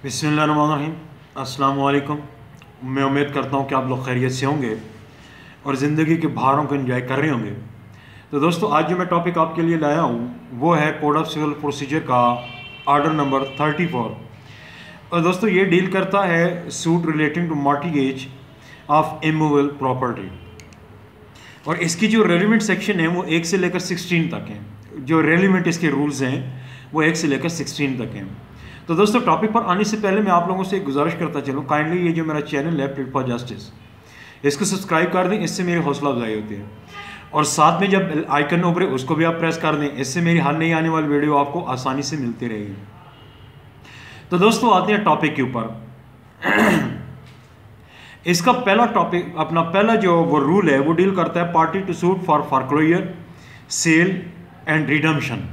बिस्मिल्लाहिर्रहमानिर्रहीम। अस्सलाम वालेकुम। मैं उम्मीद करता हूँ कि आप लोग खैरियत से होंगे और ज़िंदगी के बहारों को एंजॉय कर रहे होंगे। तो दोस्तों, आज जो मैं टॉपिक आपके लिए लाया हूँ वो है कोड ऑफ सिविल प्रोसीजर का आर्डर नंबर 34। और दोस्तों, ये डील करता है suit relating to mortgage of immovable property. और इसकी जो रेलिवेंट सेक्शन है वो 1 से लेकर 16 तक हैं। जो रेलिवेंट इसके रूल्स हैं वो 1 से लेकर 16 तक हैं। तो दोस्तों, टॉपिक पर आने से पहले मैं आप लोगों से एक गुजारिश करता चलूँ, काइंडली ये जो मेरा चैनल है प्लेट फॉर जस्टिस, इसको सब्सक्राइब कर दें, इससे मेरी हौसला अफजाई होती है। और साथ में जब आइकन उभरे उसको भी आप प्रेस कर दें, इससे मेरी हर नई आने वाली वीडियो आपको आसानी से मिलती रहेगी। तो दोस्तों, आते हैं टॉपिक के ऊपर। इसका पहला टॉपिक, अपना पहला जो वो रूल है वो डील करता है party to suit for foreclosure, sale and redemption.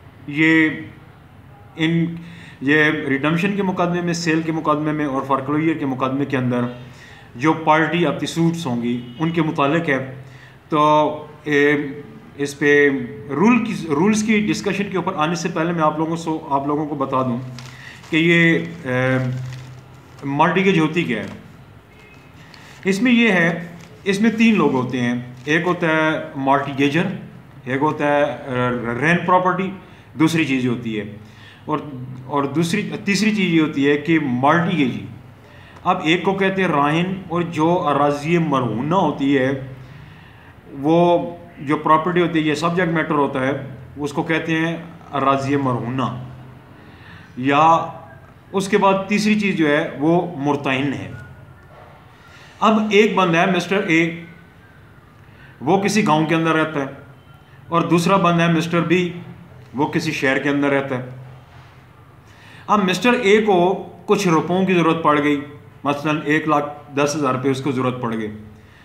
ये रिडम्पशन के मुकदमे में, सेल के मुकदमे में और फॉरक्लोजर के मुकदमे के अंदर जो पार्टी अपनी सूट्स होंगी उनके मुतालिक है। तो इस पे रूल्स की डिस्कशन के ऊपर आने से पहले मैं आप लोगों को बता दूं कि ये मॉर्टगेज होती क्या है। इसमें ये है, इसमें 3 लोग होते हैं। एक होता है मॉर्टगेजर, एक होता है रेंट प्रॉपर्टी, दूसरी चीज़ होती है और तीसरी चीज़ ये होती है कि मॉर्टगेजी। अब एक को कहते हैं राहिन, और जो अराज़ी मरहूना होती है, वो जो प्रॉपर्टी होती है, ये सब्जेक्ट मैटर होता है, उसको कहते हैं अराज़ी मरहूना। या उसके बाद तीसरी चीज़ जो है वो मुर्तहिन है। अब एक बंदा है मिस्टर ए, वो किसी गांव के अंदर रहता है, और दूसरा बंदा है मिस्टर बी, वो किसी शहर के अंदर रहता है। अब मिस्टर ए को कुछ रुपयों की ज़रूरत पड़ गई, मसलन 1,10,000 रुपये उसको ज़रूरत पड़ गई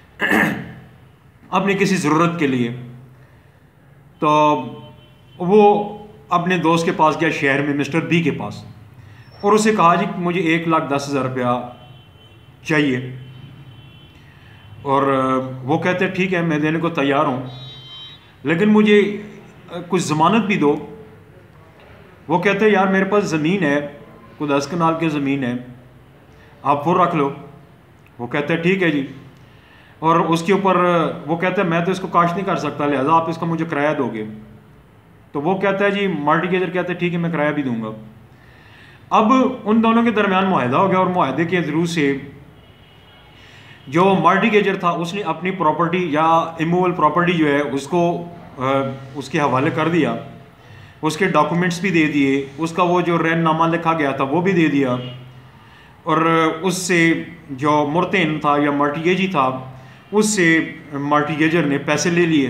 अपनी किसी ज़रूरत के लिए। तो वो अपने दोस्त के पास गया शहर में, मिस्टर बी के पास, और उसे कहा जी मुझे 1,10,000 रुपया चाहिए। और वो कहते हैं ठीक है, मैं देने को तैयार हूँ, लेकिन मुझे कुछ ज़मानत भी दो। वो कहते हैं यार मेरे पास ज़मीन है, कुछ 10 कनाल की ज़मीन है, आप वो रख लो। वो कहते हैं ठीक है जी। और उसके ऊपर वो कहते हैं मैं तो इसको काश नहीं कर सकता, लिहाजा आप इसका मुझे किराया दोगे। तो वो कहता है जी, मॉर्टगेजर कहते हैं ठीक है मैं किराया भी दूंगा। अब उन दोनों के दरमियान मुआहदा हो गया, और मुआहदे के थ्रू से जो मॉर्टगेजर था उसने अपनी प्रॉपर्टी या इमूवेबल प्रॉपर्टी जो है उसको उसके हवाले कर दिया, उसके डॉक्यूमेंट्स भी दे दिए, उसका वो जो रेंट नामा लिखा गया था वो भी दे दिया, और उससे जो मुर्तहिन था या मॉर्टगेजी था उससे मॉर्टगेजर ने पैसे ले लिए।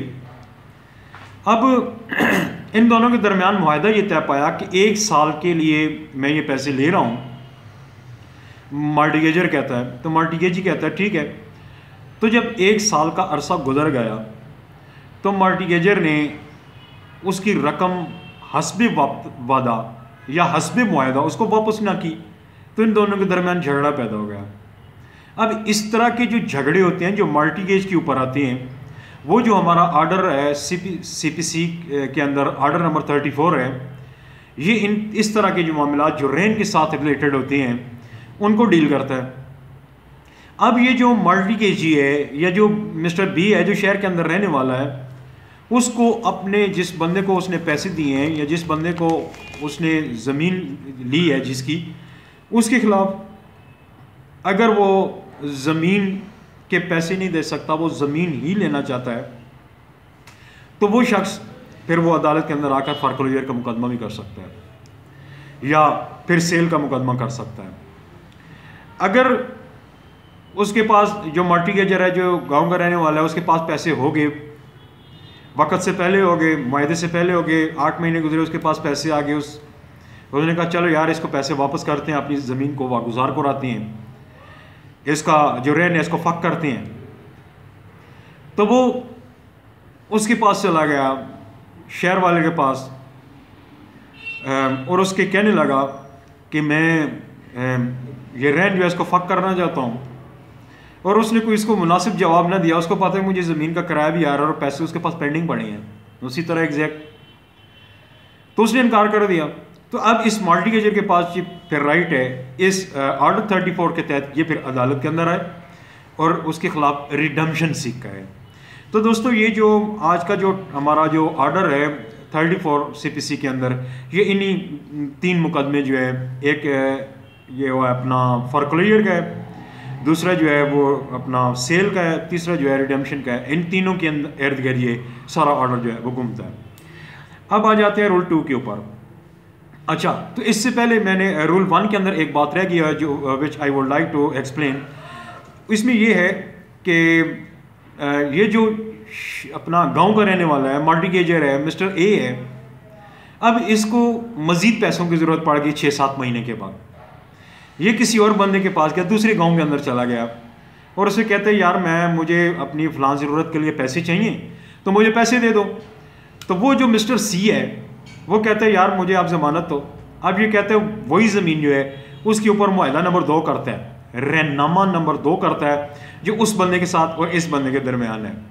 अब इन दोनों के दरमियान मुआहदा ये तय पाया कि 1 साल के लिए मैं ये पैसे ले रहा हूँ, मॉर्टगेजर कहता है। तो मॉर्टगेजी कहता है ठीक है। तो जब 1 साल का अरसा गुजर गया तो मॉर्टगेजर ने उसकी रकम हस्बे वादा या हस्बे मुआहदा उसको वापस ना की, तो इन दोनों के दरमियान झगड़ा पैदा हो गया। अब इस तरह के जो झगड़े होते हैं जो मॉर्टगेज के ऊपर आते हैं, वो जो हमारा आर्डर है CPC के अंदर आर्डर नंबर 34 है, ये इस तरह के जो मामला जो रेंट के साथ रिलेटेड होते हैं उनको डील करता है। अब ये जो मॉर्टगेजी है या जो मिस्टर बी है जो शहर के अंदर रहने वाला है, उसको अपने जिस बंदे को उसने पैसे दिए हैं या जिस बंदे को उसने ज़मीन ली है जिसकी, उसके खिलाफ अगर वो ज़मीन के पैसे नहीं दे सकता, वो ज़मीन ही लेना चाहता है, तो वो शख्स फिर वो अदालत के अंदर आकर फॉरक्लोजर का मुकदमा भी कर सकता है या फिर सेल का मुकदमा कर सकता है। अगर उसके पास जो मॉर्टगेजर है, जो गांव का रहने वाला है, उसके पास पैसे हो गए, वक्त से पहले हो गए, मुआहदे से पहले हो गए, 8 महीने गुजरे, उसके पास पैसे आ गए, उसने कहा चलो यार इसको पैसे वापस करते हैं, अपनी ज़मीन को वागुजार कराते हैं, इसका जो रेंट है इसको फ़क करते हैं। तो वो उसके पास चला गया, शहर वाले के पास, और उसके कहने लगा कि मैं ये रेंट जो है इसको फ़क करना चाहता हूँ। और उसने कोई इसको मुनासिब जवाब ना दिया, उसको पता है मुझे ज़मीन का किराया भी आ रहा है और पैसे उसके पास पेंडिंग पड़े हैं उसी तरह एग्जैक्ट, तो उसने इनकार कर दिया। तो अब इस मॉर्टिगेजर के पास ये फिर राइट है, इस ऑर्डर 34 के तहत ये फिर अदालत के अंदर आए और उसके खिलाफ रिडम्पशन सीख का है। तो दोस्तों ये जो आज का जो हमारा जो ऑर्डर है 34 CPC के अंदर, ये इन्हीं 3 मुकदमे जो है, एक ये वो अपना फॉरक्लोजर का है, दूसरा जो है वो अपना सेल का है, तीसरा जो है रिडेम्पशन का है। इन तीनों के अंदर इर्द गिर्द ये सारा ऑर्डर जो है वो घूमता है। अब आ जाते हैं रूल 2 के ऊपर। अच्छा, तो इससे पहले मैंने रूल 1 के अंदर एक बात रह गई है जो which I would like to explain. इसमें ये है कि ये जो अपना गांव का रहने वाला है, मॉर्टिगेजर है, मिस्टर ए है, अब इसको मज़ीद पैसों की ज़रूरत पड़ गई 6-7 महीने के बाद। ये किसी और बंदे के पास गया, दूसरे गांव के अंदर चला गया और उसे कहते हैं यार मुझे अपनी फ़लाँ ज़रूरत के लिए पैसे चाहिए तो मुझे पैसे दे दो। तो वो जो मिस्टर सी है वो कहते हैं यार मुझे आप ज़मानत दो। अब ये कहते हैं वही ज़मीन जो है उसके ऊपर मुआहदा नंबर 2 करता है, रहनुमा नंबर 2 करता है जो उस बंदे के साथ और इस बंदे के दरमियान है।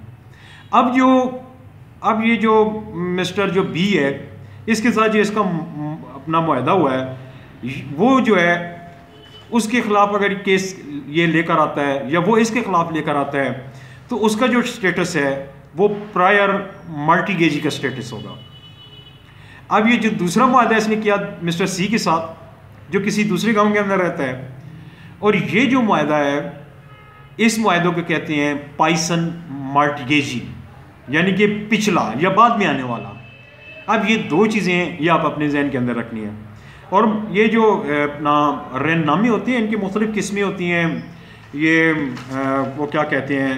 अब ये जो मिस्टर जो बी है इसके साथ जो इसका अपना मुआहदा हुआ है, वो जो है उसके खिलाफ अगर केस ये लेकर आता है या वो इसके खिलाफ लेकर आता है तो उसका जो स्टेटस है वो प्रायर मॉर्टिगेजी का स्टेटस होगा। अब ये जो दूसरा मुआहदा इसने किया मिस्टर सी के साथ जो किसी दूसरे गांव के अंदर रहता है, और ये जो मुआहदा है इस मुआहदों को कहते हैं पाइसन मॉर्टिगेजी, यानी कि पिछला या बाद में आने वाला। अब ये 2 चीज़ें ये आप अपने जहन के अंदर रखनी है। और ये जो अपना रहनुमाई होती है इनकी मुख्तलिफ किस्में होती हैं। ये वो क्या कहते हैं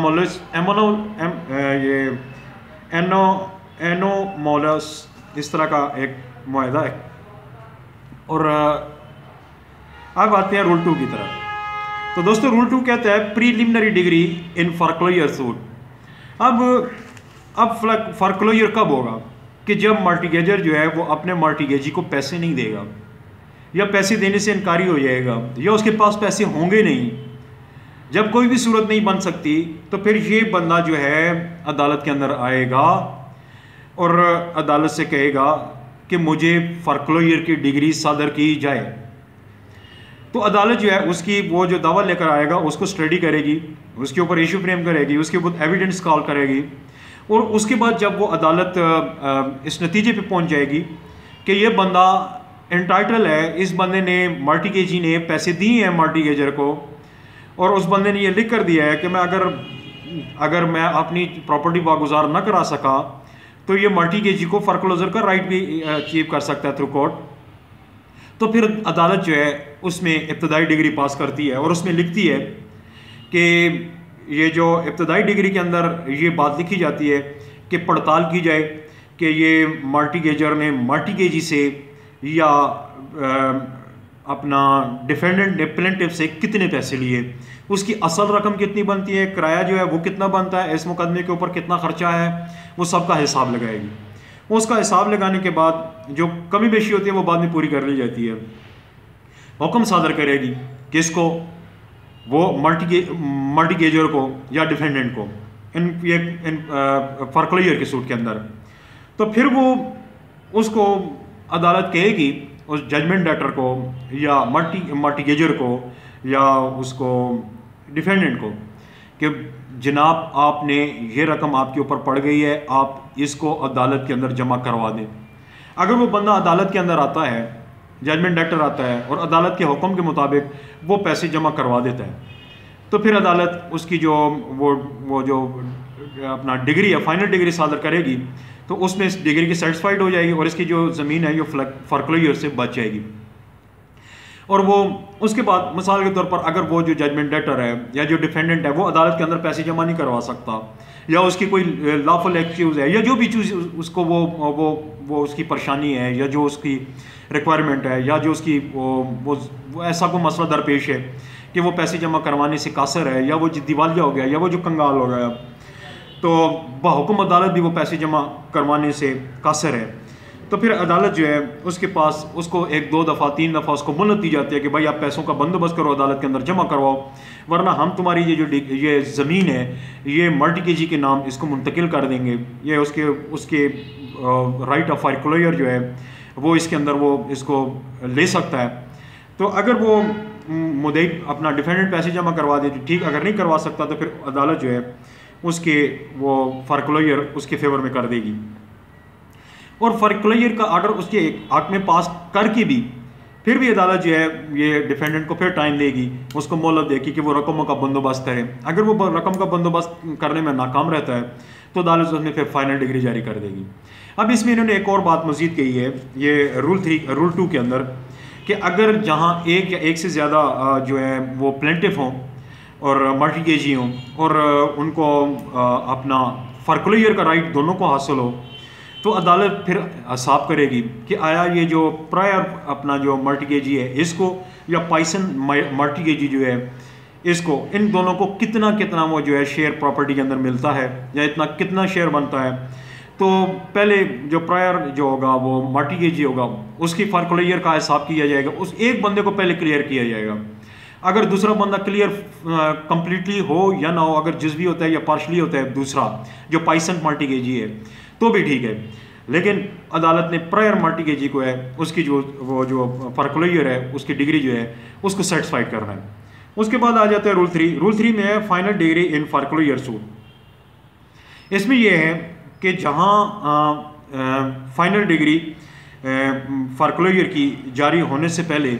एनोमोलस इस तरह का एक मुआहदा है। और अब आते हैं रूल 2 की तरफ। तो दोस्तों रूल 2 कहता है preliminary decree in foreclosure suit. अब फॉरक्लोजर कब होगा कि जब मॉर्टिगेजर जो है वो अपने मॉर्टिगेजी को पैसे नहीं देगा या पैसे देने से इनकारी हो जाएगा या उसके पास पैसे होंगे नहीं। जब कोई भी सूरत नहीं बन सकती तो फिर ये बंदा जो है अदालत के अंदर आएगा और अदालत से कहेगा कि मुझे फॉरक्लोजर की डिग्री सादर की जाए। तो अदालत जो है उसकी वो जो दावा लेकर आएगा उसको स्टडी करेगी, उसके ऊपर इशू फ्रेम करेगी, उसके ऊपर एविडेंस कॉल करेगी और उसके बाद जब वो अदालत इस नतीजे पे पहुंच जाएगी कि ये बंदा एंटाइटल है, इस बंदे ने मॉर्टिगेजी ने पैसे दिए हैं मॉर्टिगेजर को और उस बंदे ने ये लिख कर दिया है कि मैं अगर मैं अपनी प्रॉपर्टी वागुजार न करा सका तो ये मॉर्टिगेजी को फॉरक्लोजर का राइट भी अचीव कर सकता है थ्रू कोर्ट। तो फिर अदालत जो है उसमें इब्तदाई डिग्री पास करती है और उसमें लिखती है कि ये जो इब्तदाई डिग्री के अंदर ये बात लिखी जाती है कि पड़ताल की जाए कि ये मॉर्टिगेजर ने मॉर्टिगेजी से या अपना डिफेंडेंट ने प्लेंटिफ से कितने पैसे लिए, उसकी असल रकम कितनी बनती है, किराया जो है वो कितना बनता है, इस मुकदमे के ऊपर कितना खर्चा है, वो सब का हिसाब लगाएगी। उसका हिसाब लगाने के बाद जो कमी बेशी होती है वो बाद में पूरी कर ली जाती है। हुक्म सादर करेगी किसको, वो मॉर्टिगेजर को या डिफेंडेंट को इन फॉरक्लोजर के सूट के अंदर। तो फिर वो उसको अदालत कहेगी उस जजमेंट डेटर को या मॉर्टिगेजर को या उसको डिफेंडेंट को कि जनाब आपने ये रकम आपके ऊपर पड़ गई है, आप इसको अदालत के अंदर जमा करवा दें। अगर वो बंदा अदालत के अंदर आता है, जजमेंट डेटर आता है और अदालत के हुक्म के मुताबिक वो पैसे जमा करवा देता है, तो फिर अदालत उसकी जो वो जो अपना डिग्री है, फाइनल डिग्री सादर करेगी, तो उसमें इस डिग्री की सेटिस्फाइड हो जाएगी और इसकी जो ज़मीन है ये फॉरक्लोजर से बच जाएगी। और वो उसके बाद मिसाल के तौर पर अगर वो जो जजमेंट डेटर है या जो डिफेंडेंट है वो अदालत के अंदर पैसे जमा नहीं करवा सकता या उसकी कोई लॉफुल एक्सक्यूज़ है या जो भी चीज़ उसको वो उसकी परेशानी है या जो उसकी रिक्वायरमेंट है या जो उसकी वो ऐसा कोई मसला दरपेश है कि वो पैसे जमा करवाने से कासर है या वो दिवालिया हो गया या वो जो कंगाल हो गया, तो बहुकुम अदालत भी वो पैसे जमा करवाने से कासर है, तो फिर अदालत जो है उसके पास उसको 1, 2 दफ़ा 3 दफ़ा उसको मोहलत दी जाती है कि भाई आप पैसों का बंदोबस्त करो, अदालत के अंदर जमा करवाओ, वरना हम तुम्हारी ये ज़मीन है ये मॉर्टिगेजी के नाम इसको मुंतकिल कर देंगे। ये उसके राइट ऑफ फॉरक्लोजर जो है वो इसके अंदर वो इसको ले सकता है। तो अगर वो मुद्दई अपना डिफेंडेंट पैसे जमा करवा दे ठीक, अगर नहीं करवा सकता तो फिर अदालत जो है उसके वो फोरक्लोजर उसके फेवर में कर देगी। और फोरक्लोजर का आर्डर उसके हक में पास करके भी फिर भी अदालत जो है ये डिफेंडेंट को फिर टाइम देगी, उसको मोहलत देगी कि वो रकमों का बंदोबस्त करे। अगर वो रकम का बंदोबस्त करने में नाकाम रहता है तो अदालत उसमें फिर फाइनल डिग्री जारी कर देगी। अब इसमें इन्होंने एक और बात मजीद कही है ये रूल 2 के अंदर कि अगर जहाँ एक या एक से ज़्यादा जो है वो प्लेंटिफ हों और मर्टिगेजी हों और उनको अपना फोरक्लोजर का राइट दोनों को हासिल हो तो अदालत फिर हिसाब करेगी कि आया ये जो प्रायर अपना जो मर्टिगेजी है इसको या पाइसन मर्टिगेजी जो है इसको, इन दोनों को कितना कितना वो जो है शेयर प्रॉपर्टी के अंदर मिलता है या इतना कितना शेयर बनता है। तो पहले जो प्रायर जो होगा वो मर्टिगेजी होगा उसकी फोरक्लोजर का हिसाब किया जाएगा, उस एक बंदे को पहले क्लियर किया जाएगा। अगर दूसरा बंदा क्लियर कंप्लीटली हो या ना हो, अगर जुज़वी होता है या पार्शली होता है दूसरा जो पाइसन मर्टिगेजी है तो भी ठीक है, लेकिन अदालत ने प्रायर मर्टिगेजी को है उसकी जो वो जो फोरक्लोजर है उसकी डिग्री जो है उसको सेटिस्फाइड करना है। उसके बाद आ जाता है रूल 3। रूल 3 में है final decree in foreclosure suit. इसमें यह है कि जहाँ फाइनल डिग्री फोरक्लोजर की जारी होने से पहले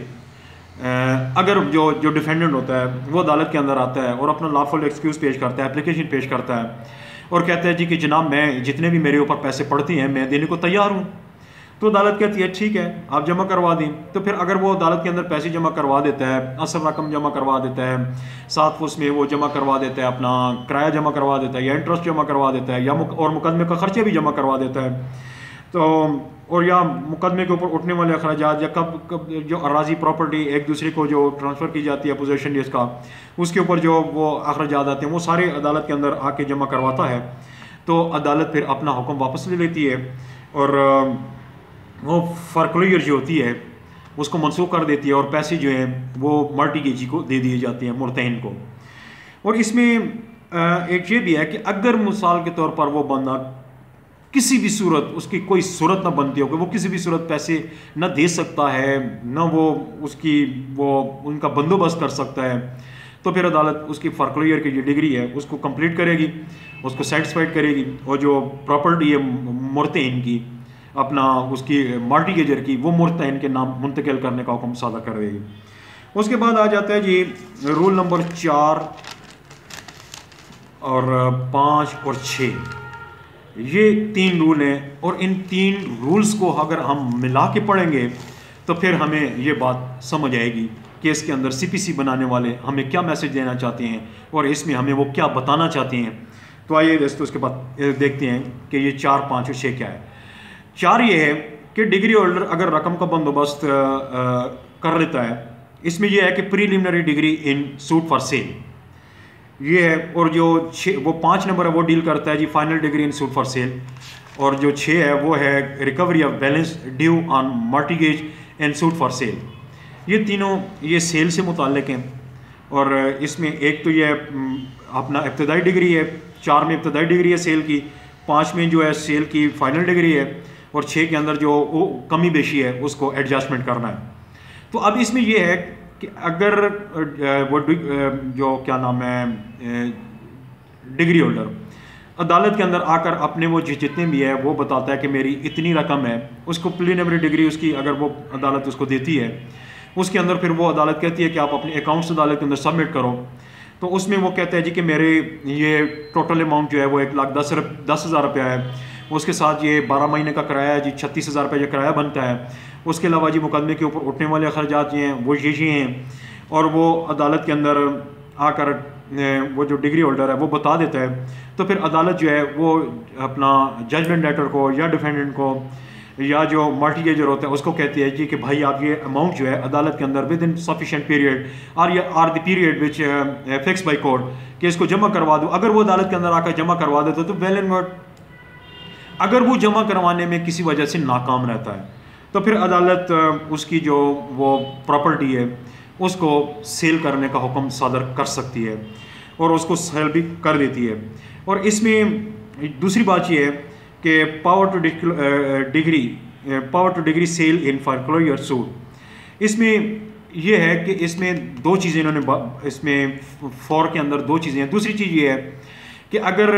अगर जो डिफेंडेंट होता है वो अदालत के अंदर आता है और अपना लॉफुल एक्सक्यूज़ पेश करता है, एप्लीकेशन पेश करता है और कहता है जी कि जनाब मैं जितने भी मेरे ऊपर पैसे पड़ते हैं मैं देने को तैयार हूँ, तो अदालत कहती है ठीक है आप जमा करवा दें। तो फिर अगर वो अदालत के अंदर पैसे जमा करवा देता है, असल रकम जमा करवा देता है, साथ उसमें वो जमा करवा देता है, अपना किराया जमा करवा देता है या इंटरेस्ट जमा करवा देता है या और मुकदमे का खर्चे भी जमा करवा देता है, तो और या मुकदमे के ऊपर उठने वाले अखराजात या कब जो अराजी प्रॉपर्टी एक दूसरे को जो ट्रांसफ़र की जाती है पोजीशन जिसका उसके ऊपर जो वो अखराजात आते हैं वो सारे अदालत के अंदर आके जमा करवाता है। तो अदालत फिर अपना हुक्म वापस ले लेती है और वो फोरक्लोजर जो होती है उसको मनसूख कर देती है और पैसे जो हैं वो मर्टिगेजी को दे दिए जाते हैं मुर्तहिन को। और इसमें एक ये भी है कि अगर मिसाल के तौर पर वो बंदा किसी भी सूरत उसकी कोई सूरत ना बनती हो कि वो किसी भी सूरत पैसे न दे सकता है न वो उसकी वो उनका बंदोबस्त कर सकता है, तो फिर अदालत उसकी फोरक्लोजर की जो डिग्री है उसको कंप्लीट करेगी, उसको सेटिस्फाइड करेगी और जो प्रॉपर्टी है मुर्तहिन की अपना उसकी मर्टिगेजर की वो मुर्तहिन के नाम मुंतकिल करने का हुक्म सादा कर देगी। उसके बाद आ जाता है जी रूल नंबर 4 और 5 और 6। ये 3 रूल हैं और इन 3 रूल्स को अगर हम मिला के पढ़ेंगे तो फिर हमें ये बात समझ आएगी कि इसके अंदर CPC बनाने वाले हमें क्या मैसेज देना चाहते हैं और इसमें हमें वो क्या बताना चाहते हैं। तो आइए दोस्तों उसके बाद देखते हैं कि ये 4, 5 और 6 क्या है। 4 ये है कि डिग्री होल्डर अगर रकम का बंदोबस्त कर लेता है, इसमें यह है कि preliminary decree in suit for sale ये है, और जो 5 नंबर है वो डील करता है जी final decree in suit for sale, और जो 6 है वो है recovery of balance due on mortgage and suit for sale. ये तीनों ये सेल से मुताल्लिक हैं और इसमें एक तो ये अपना इब्तदाई डिग्री है, 4 में इब्तदाई डिग्री है सेल की, 5 में जो है सेल की फाइनल डिग्री है और 6 के अंदर जो कमी बेशी है उसको एडजस्टमेंट करना है। तो अब इसमें यह है कि अगर वो जो क्या नाम है डिग्री होल्डर अदालत के अंदर आकर अपने वो जितने भी है वो बताता है कि मेरी इतनी रकम है, उसको प्रीलिमिनरी डिग्री उसकी अगर वो अदालत उसको देती है, उसके अंदर फिर वो अदालत कहती है कि आप अपने अकाउंट्स अदालत के अंदर सबमिट करो। तो उसमें वो कहते हैं जी कि मेरे ये टोटल अमाउंट जो है वो 1,10,000 रुपया है, उसके साथ ये 12 महीने का किराया है जी 36,000 रुपये जो किराया बनता है, उसके अलावा जी मुकदमे के ऊपर उठने वाले खर्चात हैं वो ये हैं, और वो अदालत के अंदर आकर वो जो डिग्री होल्डर है वो बता देता है। तो फिर अदालत जो है वो अपना जजमेंट लेटर को या डिफेंडेंट को या जो मॉर्टगेजर होता है उसको कहती है जी कि भाई आप ये अमाउंट जो है अदालत के अंदर within sufficient period or the period which fix by court कि इसको जमा करवा दो। अगर वो अदालत के अंदर आकर जमा करवा देते तो वेल एंड गुड। अगर वो जमा करवाने में किसी वजह से नाकाम रहता है तो फिर अदालत उसकी जो वो प्रॉपर्टी है उसको सेल करने का हुक्म सादर कर सकती है और उसको सेल भी कर देती है। और इसमें दूसरी बात यह है कि power to decree power to decree sale in foreclosure suit. इसमें ये है कि इसमें दो चीज़ें इन्होंने इसमें फॉर के अंदर दो चीज़ें हैं। दूसरी चीज़ ये है कि अगर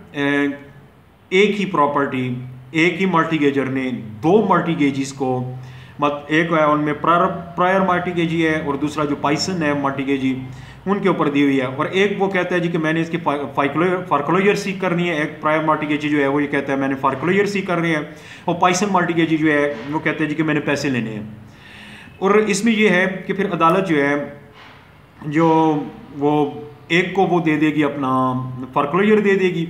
एक ही प्रॉपर्टी एक ही मल्टीगेजर ने दो मल्टीगेजिस को एक है उनमें प्रायर मल्टीगेजी है और दूसरा जो पाइसन है मल्टीगेजी उनके ऊपर दी हुई है, और एक वो कहता है जी कि मैंने इसकी फोरक्लोजर सीक करनी है, एक प्रायर मल्टीगेजी जो है वो ये कहता है मैंने फोरक्लोजर सीक करनी है, और पाइसन मल्टीगेजी जो है वो कहते हैं जी कि मैंने पैसे लेने हैं। और इसमें ये है कि फिर अदालत जो है जो वो एक को वो दे देगी अपना फोरक्लोजर दे देगी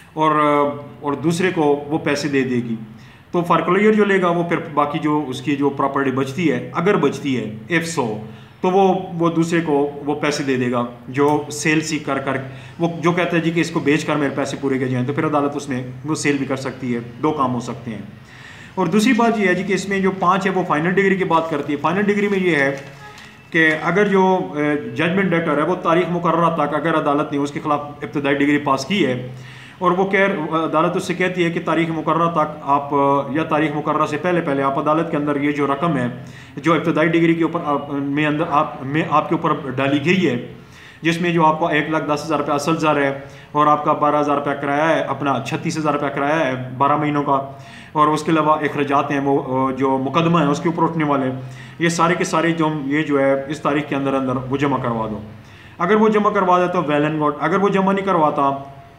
और दूसरे को वो पैसे दे देगी। तो फोरक्लोजर जो लेगा वो फिर बाकी जो उसकी जो प्रॉपर्टी बचती है, अगर बचती है इफ सो, तो वो दूसरे को वो पैसे दे देगा जो सेल सीख कर वो जो कहता है जी कि इसको बेच कर मेरे पैसे पूरे किए जाएँ, तो फिर अदालत उसमें वो सेल भी कर सकती है। दो काम हो सकते हैं। और दूसरी बात ये है जी कि इसमें जो 5 है वो फाइनल डिग्री की बात करती है। फाइनल डिग्री में ये है कि अगर जो जजमेंट डेटर है वो तारीख मुकर्ररा तक अगर अदालत ने उसके खिलाफ इब्तदाई डिग्री पास की है और वो अदालत उससे कहती है कि तारीख मुकर्ररा तक आप या तारीख मुकर्ररा से पहले आप अदालत के अंदर ये जो रकम है जो इब्तदाई डिग्री के ऊपर में आपके ऊपर डाली गई है, जिसमें जो आपका 1,10,000 रुपये असल ज़र है और आपका 12,000 रुपया किराया है, अपना 36,000 रुपया किराया है 12 महीनों का, और उसके अलावा अखराजात हैं वो जो मुकदमा है उसके ऊपर उठने वाले, ये सारे के सारे जो है इस तारीख के अंदर वो जमा करवा दो। अगर वो जमा करवा दे तो वेल एंड गुड, अगर वो जमा नहीं करवाता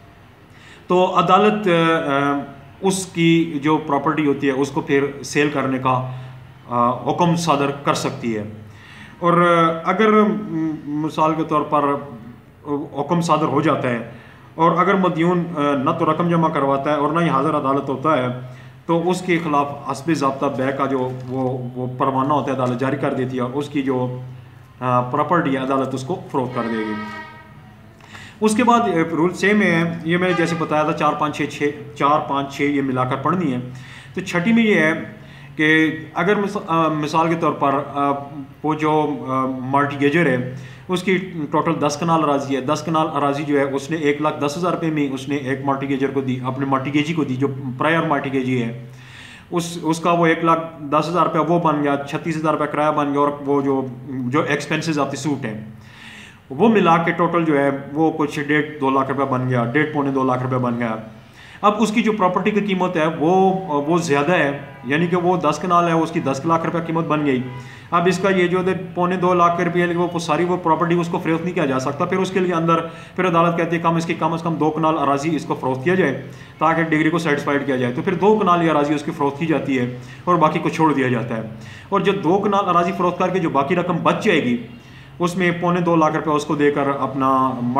तो अदालत उसकी जो प्रॉपर्टी होती है उसको फिर सेल करने का हुक्म सादर कर सकती है। और अगर मिसाल के तौर पर हुक्म सादर हो जाता है और अगर मदयून न तो रकम जमा करवाता है और न ही हाजिर अदालत होता है, तो उसके खिलाफ हस्ब ज़ाब्ता बै का जो वो परवाना होता है अदालत जारी कर देती है और उसकी जो प्रॉपर्टी है अदालत उसको फ़रोख्त कर देगी। उसके बाद रूल सेम है, ये मैंने जैसे बताया था 4, 5, 6 ये मिलाकर पढ़नी है। तो छठी में ये है कि अगर मिसाल के तौर पर वो जो मल्टीगेजर है उसकी टोटल 10 कनाल अराजी है, 10 कनाल अराजी जो है उसने 1,10,000 रुपये में उसने एक मल्टीगेजर को दी, अपने मल्टीगेजी को दी जो प्रायर मल्टीगेजी है, उसका वो 1,10,000 रुपया वो बन गया, 36,000 रुपया किराया बन गया, और वो जो एक्सपेंसेस ऑफ द सूट हैं वो मिला के टोटल जो है वो कुछ 1.5-2 लाख रुपया बन गया, 1.5-2 लाख रुपया बन गया। अब उसकी जो प्रॉपर्टी की कीमत है वो ज़्यादा है, यानी कि वो 10 कनाल है उसकी 10 लाख रुपया कीमत बन गई। अब इसका ये जो 1.25-2 लाख रुपये वो सारी वो प्रॉपर्टी उसको फ़रोख्त नहीं किया जा सकता, फिर उसके लिए अंदर फिर अदालत कहती है कम से कम 2 कनाल अराजी इसको फ़रोख्त किया जाए ताकि डिग्री को सेटिस्फाइड किया जाए। तो फिर 2 कनाल अराजी उसकी फ़रोख्त की जाती है और बाकी को छोड़ दिया जाता है। और जो 2 कनाल अराजी फ़रोख्त करके जो बाकी रकम बच जाएगी उसमें 1.25-2 लाख रुपये उसको देकर अपना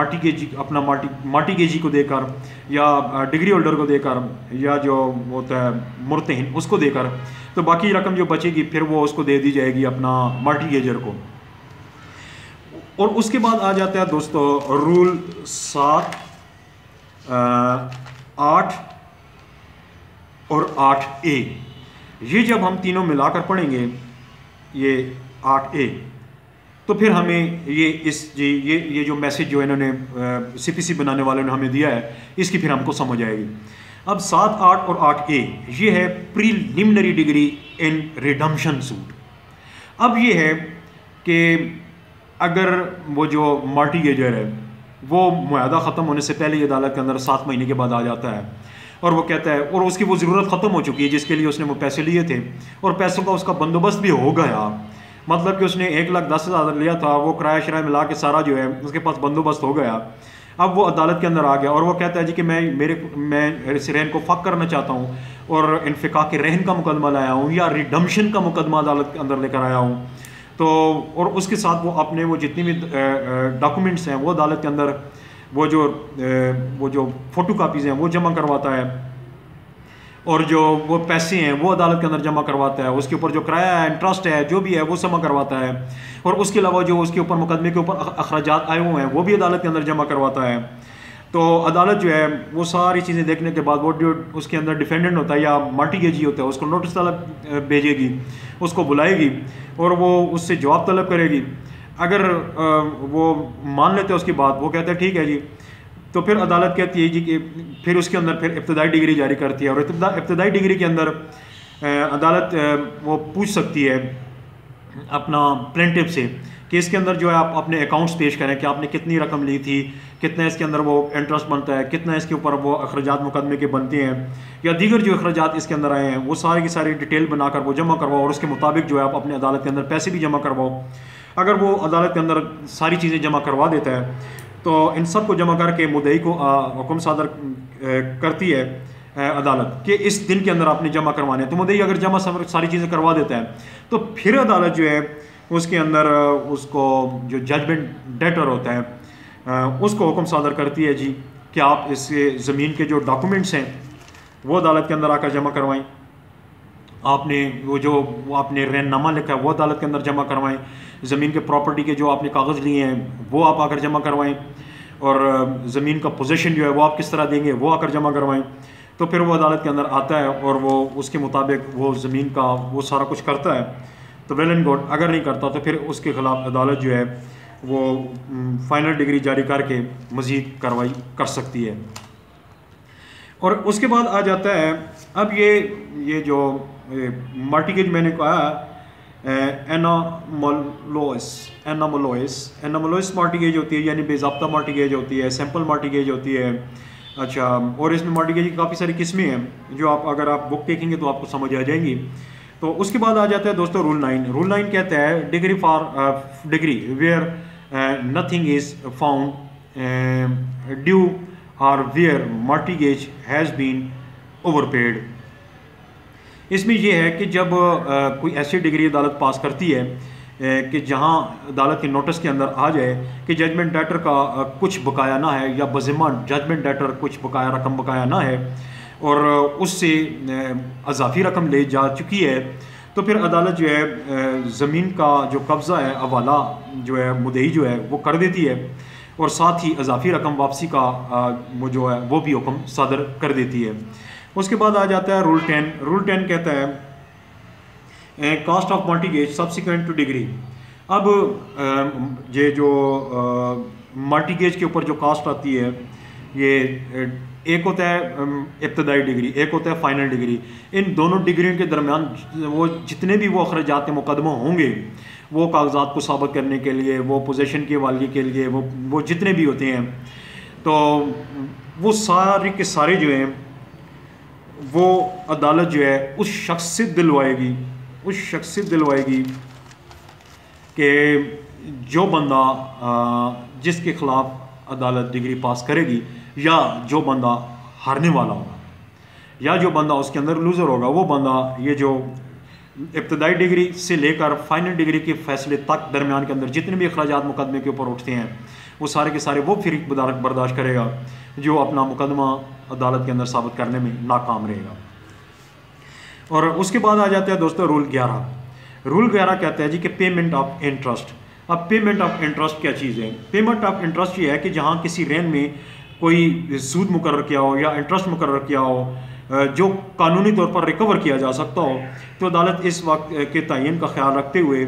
मल्टीगेजी को देकर या डिग्री होल्डर को देकर या जो होता है मुर्तहिन उसको देकर, तो बाकी रकम जो बचेगी फिर वो उसको दे दी जाएगी अपना मल्टीगेजर को। और उसके बाद आ जाता है दोस्तों रूल 7, 8 और 8A। ये जब हम तीनों मिलाकर पढ़ेंगे ये 8A, तो फिर हमें ये जो मैसेज जो इन्होंने CPC बनाने वालों ने हमें दिया है इसकी फिर हमको समझ आएगी। अब 7, 8 और 8A ये है preliminary decree in redemption suit. अब ये है कि अगर वो जो मल्टीगेजर है वो मुआहदा ख़त्म होने से पहले ही अदालत के अंदर 7 महीने के बाद आ जाता है और वो कहता है और उसकी वो ज़रूरत ख़त्म हो चुकी है जिसके लिए उसने वो पैसे लिए थे और पैसों का उसका बंदोबस्त भी हो गया, मतलब कि उसने 1,10,000 लिया था, वो किराया शराया मिला के सारा जो है उसके पास बंदोबस्त हो गया। अब वो अदालत के अंदर आ गया और वो कहता है जी कि मैं इस रहन को फ़क करना चाहता हूँ और इन्फिका के रहन का मुकदमा लाया हूँ या रिडम्पशन का मुकदमा अदालत के अंदर लेकर आया हूँ। तो और उसके साथ वो अपने वो जितनी भी डॉक्यूमेंट्स हैं वो अदालत के अंदर वो जो फ़ोटो कापीज़ हैं वो जमा करवाता है और जो वो पैसे हैं वो अदालत के अंदर जमा करवाता है, उसके ऊपर जो किराया है, इंटरेस्ट है, जो भी है वो जमा करवाता है, और उसके अलावा जो उसके ऊपर मुकदमे के ऊपर अखराजात आए हुए हैं वो भी अदालत के अंदर जमा करवाता है। तो अदालत जो है वो सारी चीज़ें देखने के बाद वो जो उसके अंदर डिफेंडेंट होता है या मल्टीगेजी होता है उसको नोटिस तलब भेजेगी, उसको बुलाएगी और वो उससे जवाब तलब करेगी। अगर वो मान लेते हैं उसकी बात, वो कहते हैं ठीक है जी, तो फिर अदालत कहती है जी कि फिर उसके अंदर फिर इब्तदाई डिग्री जारी करती है और इब्तदाई डिग्री के अंदर अदालत वो पूछ सकती है अपना प्लेंटिफ से कि इसके अंदर जो है आप अपने अकाउंट्स पेश करें कि आपने कितनी रकम ली थी, कितना इसके अंदर वो इंटरेस्ट बनता है, कितना इसके ऊपर वो अखराजात मुकदमे के बनते हैं या दीगर जो अखराजात इसके अंदर आए हैं, वो सारी की सारी डिटेल बनाकर वो जमा करवाओ और उसके मुताबिक जो है आप अपने अदालत के अंदर पैसे भी जमा करवाओ। अगर वो अदालत के अंदर सारी चीज़ें जमा करवा देता है तो इन सब को जमा करके मुद्दई को हुक्म सादर करती है अदालत कि इस दिन के अंदर आपने जमा करवाने हैं। तो मुद्दई अगर जमा सारी चीज़ें करवा देता है तो फिर अदालत जो है उसके अंदर उसको जो जजमेंट डेटर होता है उसको हुक्म सादर करती है जी कि आप इस ज़मीन के जो डॉक्यूमेंट्स हैं वो अदालत के अंदर आकर जमा करवाएं, आपने वो आपने रैननामा लिखा है वो अदालत के अंदर जमा करवाएं, ज़मीन के प्रॉपर्टी के जो आपने कागज़ लिए हैं वो आप आकर जमा करवाएं, और ज़मीन का पोजीशन जो है वो आप किस तरह देंगे वो आकर जमा करवाएं। तो फिर वो अदालत के अंदर आता है और वो उसके मुताबिक वो ज़मीन का वो सारा कुछ करता है तो वेल एंड गुड। अगर नहीं करता तो फिर उसके ख़िलाफ़ अदालत जो है वो फाइनल डिग्री जारी करके मज़ीद कार्रवाई कर सकती है। और उसके बाद आ जाता है अब ये जो मार्टिगेज मैंने कहा एनामोलोइस मार्टिगेज होती है, यानी बेज़ाब्ता मार्टिगेज होती है, सैम्पल मार्टिगेज होती है। अच्छा, और इसमें मार्टिगेज की काफ़ी सारी किस्में हैं जो आप अगर आप बुक देखेंगे तो आपको समझ आ जाएंगी। तो उसके बाद आ जाता है दोस्तों रूल 9। रूल 9 कहता है decree where nothing is found due और where mortgage has been overpaid. इसमें यह है कि जब कोई ऐसी डिग्री अदालत पास करती है कि जहां अदालत के नोटिस के अंदर आ जाए कि जजमेंट डेटर का कुछ बकाया ना है या बज़िम्मा जजमेंट डेटर कुछ बकाया रकम बकाया ना है और उससे अजाफी रकम ले जा चुकी है, तो फिर अदालत जो है ज़मीन का जो कब्ज़ा है हवाला जो है मुद्दई जो है वो कर देती है और साथ ही अजाफी रकम वापसी का वो जो है वो भी हुक्म सादर कर देती है। उसके बाद आ जाता है रूल 10। रूल 10 कहता है cost of mortgage subsequent to decree. अब ये जो मार्टिगेज के ऊपर जो कास्ट आती है ये एक होता है इब्तदाई डिग्री, एक होता है फाइनल डिग्री। इन दोनों डिग्रियों के दरमियान वो जितने भी वो अखराजात मुकदमा होंगे वो कागजात को साबित करने के लिए, वो पोजीशन की वालगी के लिए, वो जितने भी होते हैं तो वो सारे के सारे जो हैं वो अदालत जो है उस शख्स से दिलवाएगी कि जो बंदा जिसके ख़िलाफ़ अदालत डिग्री पास करेगी या जो बंदा हारने वाला होगा या जो बंदा उसके अंदर लूज़र होगा वो बंदा ये जो इब्तदाई डिग्री से लेकर फाइनल डिग्री के फैसले तक दरमियान के अंदर जितने भी अखराजात मुकदमे के ऊपर उठते हैं वो सारे के सारे वो फिर बर्दाश्त करेगा जो अपना मुकदमा अदालत के अंदर साबित करने में नाकाम रहेगा। और उसके बाद आ जाता है दोस्तों रूल 11। रूल 11 कहता है जी कि पेमेंट ऑफ इंटरेस्ट। अब पेमेंट ऑफ इंटरेस्ट क्या चीज़ है? पेमेंट ऑफ इंटरेस्ट ये है कि जहाँ किसी रेन में कोई सूद मुकर्रर किया हो या इंटरेस्ट मुकर्रर किया हो जो कानूनी तौर पर रिकवर किया जा सकता हो तो अदालत इस वक्त के तयन का ख्याल रखते हुए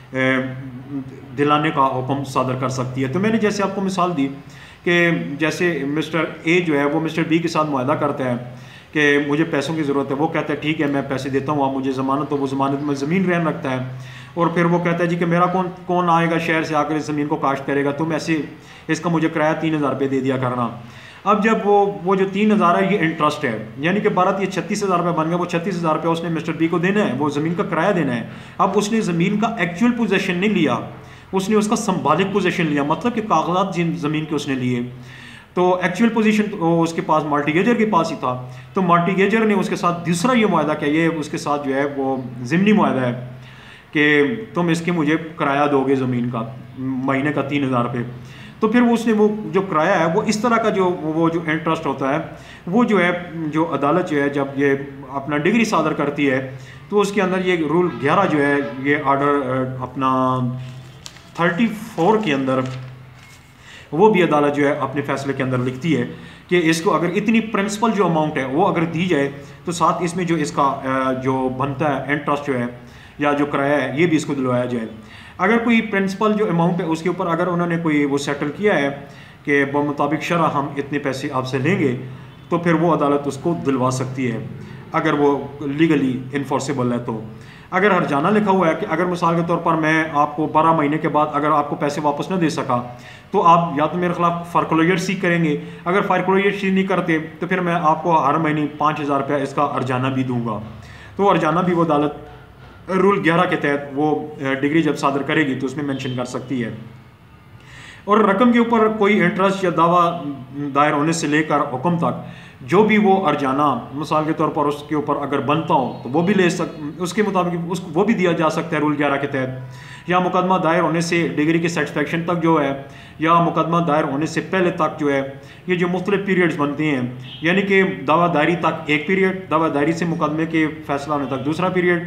दिलाने का हुक्म सादर कर सकती है। तो मैंने जैसे आपको मिसाल दी कि जैसे मिस्टर ए जो है वो मिस्टर बी के साथ मुआहदा करता है कि मुझे पैसों की ज़रूरत है, वो कहता है ठीक है मैं पैसे देता हूँ आप मुझे ज़मानत, तो वो ज़मानत में ज़मीन रहन रखता है और फिर वो कहता है जी कि मेरा कौन आएगा शहर से आकर इस ज़मीन को काश्त करेगा, तुम ऐसे इसका मुझे किराया 3000 रुपये दे दिया करना। अब जब वो जो 3000 है ये इंटरेस्ट है, यानी कि भारत ये 36,000 रुपये बन गया, वो 36,000 रुपये उसने मिस्टर बी को देना है, वो ज़मीन का किराया देना है। अब उसने ज़मीन का एक्चुअल पोजेशन नहीं लिया, उसने उसका संभालिक पोजीशन लिया, मतलब कि कागजात जिन ज़मीन के उसने लिए तो एक्चुअल पोजीशन उसके पास मार्टिगेजर के पास ही था। तो मार्टिगेजर ने उसके साथ दूसरा ये मुआहदा किया, ये उसके साथ जो है वो ज़िमनी मुआहदा है कि तुम इसके मुझे किराया दोगे ज़मीन का महीने का 3000 रुपये। तो फिर वो उसने वो जो किराया है वो इस तरह का जो इंटरेस्ट होता है वो जो है जो अदालत जो है जब ये अपना डिग्री सादर करती है तो उसके अंदर ये रूल 11 जो है ये आर्डर अपना 34 के अंदर वो भी अदालत जो है अपने फैसले के अंदर लिखती है कि इसको अगर इतनी प्रिंसिपल जो अमाउंट है वो अगर दी जाए तो साथ इसमें जो इसका जो बनता है इंटरेस्ट जो है या जो किराया है ये भी इसको दिलवाया जाए। अगर कोई प्रिंसिपल जो अमाउंट है उसके ऊपर अगर उन्होंने कोई वो सेटल किया है कि बमुताबिक शरह हम इतने पैसे आपसे लेंगे तो फिर वो अदालत उसको दिलवा सकती है। अगर वो लीगली इन्फोर्सेबल है। तो अगर हर्जाना लिखा हुआ है कि अगर मिसाल के तौर पर मैं आपको 12 महीने के बाद अगर आपको पैसे वापस न दे सका तो आप या तो मेरे खिलाफ फोरक्लोजर सीक करेंगे, अगर फोरक्लोजर सीक नहीं करते तो फिर मैं आपको हर महीने 5,000 रुपया इसका हर्जाना भी दूंगा। तो हर्जाना भी वो अदालत रूल 11 के तहत वो डिग्री जब सादर करेगी तो उसमें मेंशन कर सकती है। और रकम के ऊपर कोई इंटरेस्ट या दावा दायर होने से लेकर हुक्म तक जो भी वो अर्जाना मिसाल के तौर पर उसके ऊपर अगर बनता हो तो वो भी ले उसके मुताबिक वो भी दिया जा सकता है रूल 11 के तहत। या मुकदमा दायर होने से डिग्री के सेटिस्फेक्शन तक जो है या मुकदमा दायर होने से पहले तक जो है ये जो मुख्तलिफ पीरियड्स बनती हैं, यानी कि दावादारी तक एक पीरियड, दावादारी से मुकदमे के फैसला होने तक दूसरा पीरियड,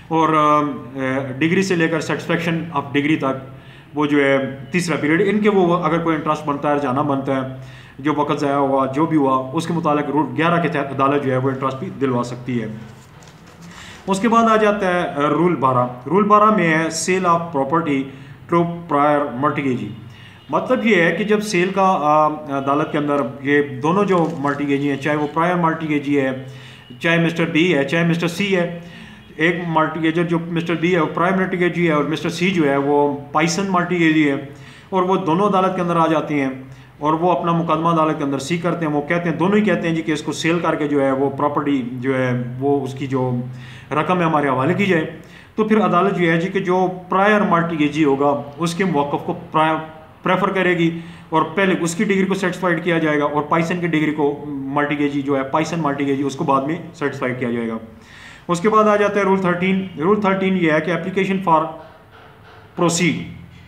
और डिग्री से लेकर सेटिस्फेक्शन ऑफ डिग्री तक वो जो है तीसरा पीरियड। इनके वो अगर कोई इंटरेस्ट बनता है, जाना बनता है, जो वक्त ज़ाया हुआ, जो भी हुआ, उसके मुताबिक रूल 11 के तहत अदालत जो है वो इंटरेस्ट भी दिलवा सकती है। उसके बाद आ जाता है रूल 12। रूल 12 में है sale of property to prior mortgagee. मतलब ये है कि जब सेल का अदालत के अंदर ये दोनों जो मर्टगेजी हैं, चाहे वो प्रायर मर्टगेजी है, चाहे मिस्टर बी है, चाहे मिस्टर सी है, एक मर्टगेजर जो मिस्टर बी है वो प्राइम मर्टगेजी है और मिस्टर सी जो है वो पाइसन मर्टगेजी है, और वो दोनों अदालत के अंदर आ जाती हैं और वो अपना मुकदमा अदालत के अंदर सी करते हैं। वो कहते हैं, दोनों ही कहते हैं जी कि इसको सेल करके जो है वो प्रॉपर्टी जो है वो उसकी जो रकम है हमारे हवाले की जाए। तो फिर अदालत जो है जी कि जो प्रायर मर्टगेजी होगा उसके मौक़िफ़ को प्रेफर करेगी और पहले उसकी डिग्री को सेटिस्फाइड किया जाएगा और पाइसन की डिग्री को मर्टगेजी जो है पाइसन मर्टगेजी उसको बाद में सेटिस्फाइड किया जाएगा। उसके बाद आ जाता है रूल 13। रूल 13 ये है कि एप्लीकेशन फॉर प्रोसीड।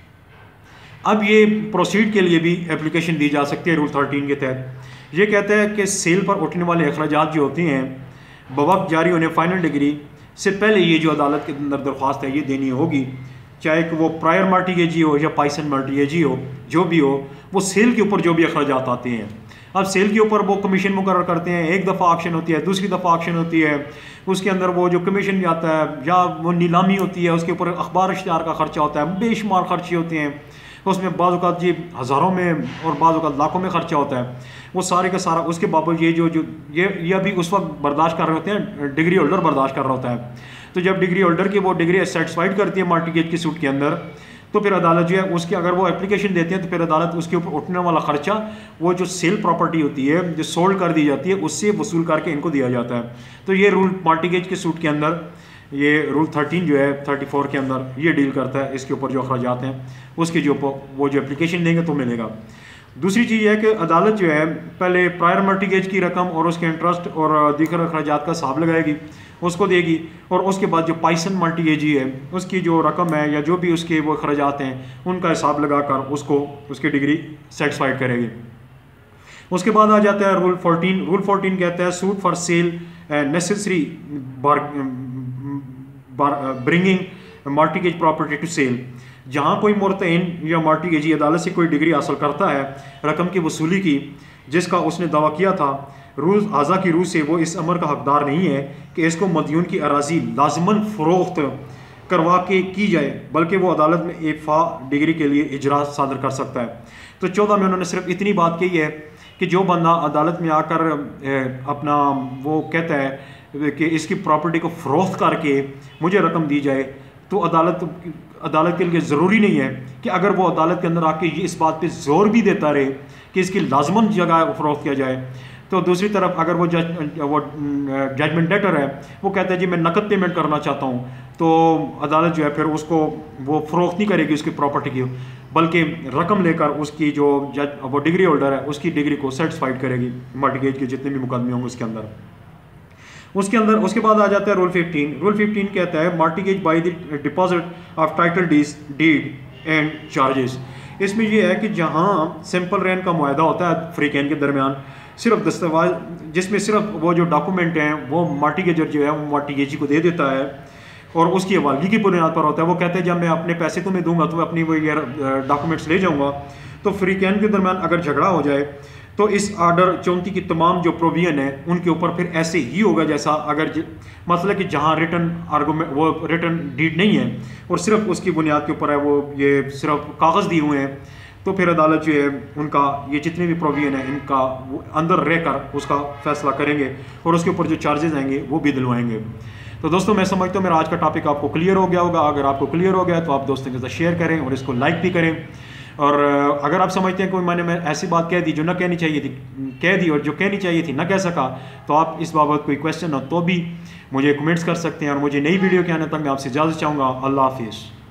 अब ये प्रोसीड के लिए भी एप्लीकेशन दी जा सकती है रूल 13 के तहत। ये कहता है कि सेल पर उठने वाले अखराजात जो होते हैं बवक्त जारी होने फाइनल डिग्री से पहले ये जो अदालत के अंदर दरख्वास्त है ये देनी होगी, चाहे कि वो प्रायर मर्टगेजी हो या पाइसन मर्टगेजी हो, जो भी हो, वो सेल के ऊपर जो भी अखराजात आते हैं। अब सेल के ऊपर वो कमीशन मुकर्रर करते हैं, एक दफ़ा ऑक्शन होती है, दूसरी दफ़ा ऑक्शन होती है, उसके अंदर वो जो कमीशन आता है या वो नीलामी होती है, उसके ऊपर अखबार इश्तिहार का खर्चा होता है, बेशुमार खर्चे होते हैं, उसमें बाज़ औक़ात जी हज़ारों में और बाज़ औक़ात लाखों में खर्चा होता है। वो सारे का सारा उसके बावजूद ये अभी उस वक्त बर्दाश्त कर रहे होते हैं, डिग्री होल्डर बर्दाश्त कर रहा होता है। तो जब डिग्री होल्डर की वो डिग्री सेटिस्फाइड करती है मर्टगेज की सूट के अंदर, तो फिर अदालत जो है उसकी अगर वो एप्लीकेशन देते हैं तो फिर अदालत उसके ऊपर उठने वाला खर्चा वो जो सेल प्रॉपर्टी होती है जो सोल्ड कर दी जाती है उससे वसूल करके इनको दिया जाता है। तो ये रूल मर्टगेज के सूट के अंदर ये रूल 13 जो है 34 के अंदर ये डील करता है, इसके ऊपर जो अखराजात हैं उसके जो वो जो एप्लीकेशन देंगे तो मिलेगा। दूसरी चीज़ है कि अदालत जो है पहले प्रायर मर्टगेज की रकम और उसके इंटरेस्ट और दीगर अखराजात का हिसाब लगाएगी, उसको देगी, और उसके बाद जो पाइसन मर्टगेजी है उसकी जो रकम है या जो भी उसके वो अखराजात हैं उनका हिसाब लगाकर उसको उसकी डिग्री सेटिस्फाइड करेगी। उसके बाद आ जाता है रूल 14। रूल 14 कहता है suit for sale necessary bringing mortgage property to sale. जहाँ कोई मुर्तइन या मर्टगेजी अदालत से कोई डिग्री हासिल करता है रकम की वसूली की जिसका उसने दावा किया था, रूज आज़ा की रूह से वो इस अमर का हकदार नहीं है कि इसको मदयून की अराजी लाजमन फ़रोख्त करवा के की जाए, बल्कि वो अदालत में एक डिग्री के लिए इजरा सादर कर सकता है। तो 14 में उन्होंने सिर्फ इतनी बात कही है कि जो बंदा अदालत में आकर अपना वो कहता है कि इसकी प्रॉपर्टी को फ़रोख्त करके मुझे रकम दी जाए, तो अदालत के लिए ज़रूरी नहीं है कि अगर वो अदालत के अंदर आके ये इस बात पे ज़ोर भी देता रहे कि इसकी लाजमन जगह फ़रोख्त किया जाए। तो दूसरी तरफ अगर वो जजमेंट डेटर है वो कहता है जी मैं नकद पेमेंट करना चाहता हूँ, तो अदालत जो है फिर उसको वो फ़रोख्त नहीं करेगी उसकी प्रॉपर्टी की, बल्कि रकम लेकर उसकी जो वो डिग्री होल्डर है उसकी डिग्री को सेटिस्फाइड करेगी मर्टगेज के जितने भी मुकदमे होंगे उसके अंदर। उसके बाद आ जाता है रूल 15। रूल 15 कहता है mortgage by the deposit of title deed and charges. इसमें यह है कि जहाँ सिंपल रेन का मुआहदा होता है फ्रीकैन के दरमियान, सिर्फ दस्तावेज जिसमें सिर्फ वो जो डॉक्यूमेंट हैं वो मर्टगेजर जो है वो मर्टगेजी को दे देता है और उसकी हवालगी की बुनियाद पर होता है। वो कहते हैं जब मैं अपने पैसे तुम्हें दूंगा तो मैं अपनी वो ये डॉक्यूमेंट्स ले जाऊंगा। तो फ्रीकैन के दरमियान अगर झगड़ा हो जाए तो इस आर्डर 34 की तमाम जो प्रोविजन है उनके ऊपर फिर ऐसे ही होगा जैसा अगर मतलब कि जहाँ रिटर्न आर्गूमेंट वो रिटर्न डीड नहीं है और सिर्फ उसकी बुनियाद के ऊपर है वो ये सिर्फ कागज़ दिए हुए हैं, तो फिर अदालत जो है उनका ये जितने भी प्रोविजन है इनका वो अंदर रहकर उसका फैसला करेंगे और उसके ऊपर जो चार्जेस आएंगे वो भी दिलवाएंगे। तो दोस्तों मैं समझता हूँ मेरा आज का टॉपिक आपको क्लियर हो गया होगा। अगर आपको क्लियर हो गया तो आप दोस्तों के साथ शेयर करें और इसको लाइक भी करें। और अगर आप समझते हैं कोई मैं ऐसी बात कह दी जो ना कहनी चाहिए थी कह दी, और जो कहनी चाहिए थी ना कह सका, तो आप इस बाबत कोई क्वेश्चन हो तो भी मुझे कमेंट्स कर सकते हैं। और मुझे नई वीडियो के आने तक मैं आपसे इजाज़त चाहूँगा। अल्लाह हाफिज़।